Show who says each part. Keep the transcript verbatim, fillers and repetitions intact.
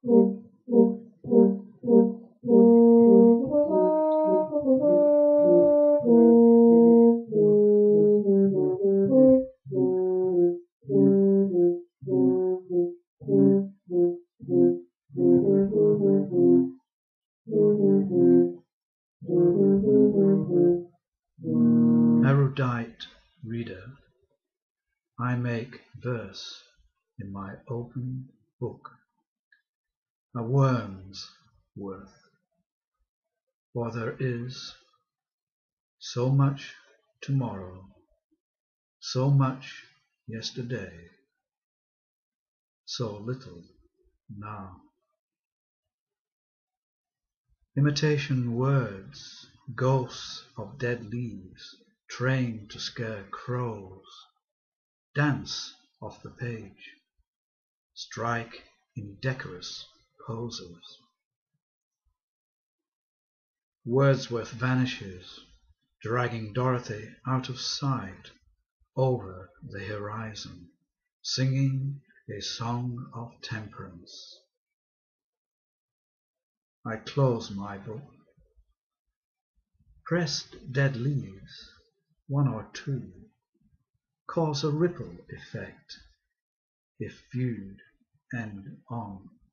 Speaker 1: Erudite reader, I make verse in my open book a worm's worth, for there is so much tomorrow, so much yesterday, so little now. Imitation words, ghosts of dead leaves, trained to scare crows, dance off the page, strike indecorous poses. Wordsworth vanishes, dragging Dorothy out of sight over the horizon, singing a song of temperance. I close my book. Pressed dead leaves, one or two, cause a ripple effect if viewed end on.